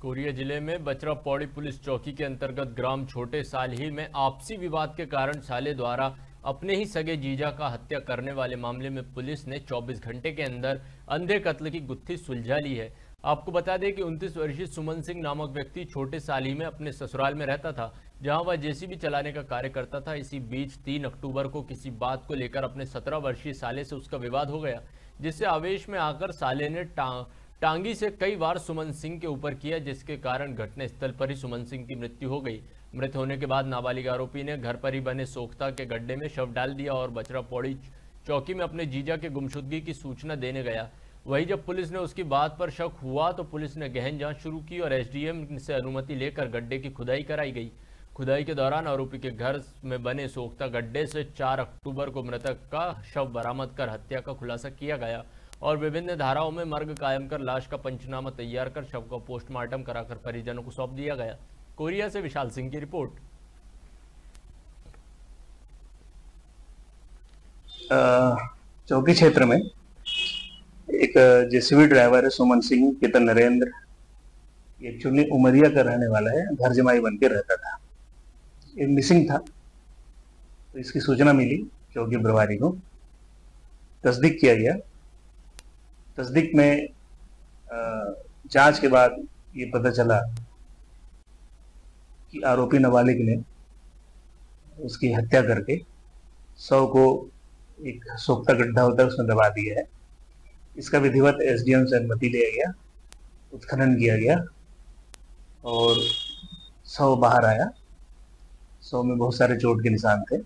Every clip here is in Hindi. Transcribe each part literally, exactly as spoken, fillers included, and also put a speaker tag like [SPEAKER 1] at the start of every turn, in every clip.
[SPEAKER 1] कोरिया जिले में बचरा पौड़ी पुलिस चौकी के अंतर्गत ग्राम छोटे सालही में आपसी विवाद के कारण साले द्वारा अपने ही सगे जीजा का हत्या करने वाले मामले में पुलिस ने चौबीस घंटे के अंदर अंधे कत्ल की गुत्थी सुलझा ली है। आपको बता दें कि उनतीस वर्षीय सुमन सिंह नामक व्यक्ति छोटे सालही में अपने ससुराल में रहता था, जहां वह जेसीबी चलाने का कार्य करता था। इसी बीच तीन अक्टूबर को किसी बात को लेकर अपने सत्रह वर्षीय साले से उसका विवाद हो गया, जिससे आवेश में आकर साले ने टा, टांगी से कई बार सुमन सिंह के ऊपर किया, जिसके कारण घटनास्थल पर ही सुमन सिंह की मृत्यु हो गई। मृत होने के बाद नाबालिग आरोपी ने घर पर ही बने सोख्ता के गड्ढे में शव डाल दिया और बचरा पौड़ी चौकी में अपने जीजा के गुमशुदगी की सूचना देने गया। वहीं जब पुलिस ने उसकी बात पर शक हुआ तो पुलिस ने गहन जांच शुरू की और एसडीएम से अनुमति लेकर गड्ढे की खुदाई कराई गई। खुदाई के दौरान आरोपी के घर में बने सोख्ता गड्ढे से चार अक्टूबर को मृतक का शव बरामद कर हत्या का खुलासा किया गया और विभिन्न धाराओं में मर्ग कायम कर लाश का पंचनामा तैयार कर शव को पोस्टमार्टम कराकर परिजनों को सौंप दिया गया। कोरिया से विशाल सिंह की रिपोर्ट।
[SPEAKER 2] चौकी क्षेत्र में एक जेसीबी ड्राइवर है सुमन सिंह पिता नरेंद्र, एक्चुअली उमरिया का रहने वाला है, घर जमाई बन के रहता था। एक मिसिंग था तो इसकी सूचना मिली चौकी प्रभारी को, तस्दीक किया गया। तस्दीक में जांच के बाद ये पता चला कि आरोपी नाबालिग ने उसकी हत्या करके शव को एक सोख्ता गड्ढा होता है उसमें दबा दिया है। इसका विधिवत एसडीएम से अनुमति लिया गया, उत्खनन किया गया और शव बाहर आया। शव में बहुत सारे चोट के निशान थे,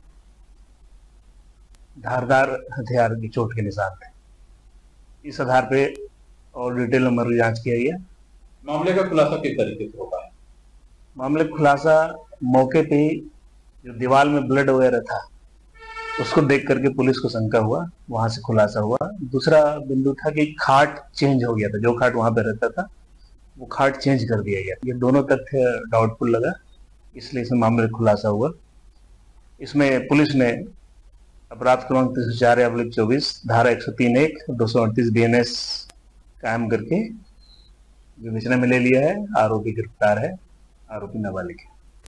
[SPEAKER 2] धारदार हथियार की चोट के निशान थे। इस आधार पे और डिटेल नंबर जांच किया गया।
[SPEAKER 3] मामले का खुलासा किस तरीके से होगा?
[SPEAKER 2] मामले का खुलासा मौके पे जो दीवार में ब्लड वगैरह था उसको देख करके पुलिस को शंका हुआ, वहां से खुलासा हुआ। दूसरा बिंदु था कि खाट चेंज हो गया था, जो खाट वहां पे रहता था वो खाट चेंज कर दिया गया। ये दोनों तथ्य डाउटफुल लगा, इसलिए इसमें मामले का खुलासा हुआ। इसमें पुलिस ने अपराध क्रमांक तीन सौ चार अब्लिक चौबीस धारा एक सौ तीन एक दो सौ अड़तीस बी एन एस कायम करके विवेचना में ले लिया है। आरोपी गिरफ्तार है, आरोपी नाबालिग है।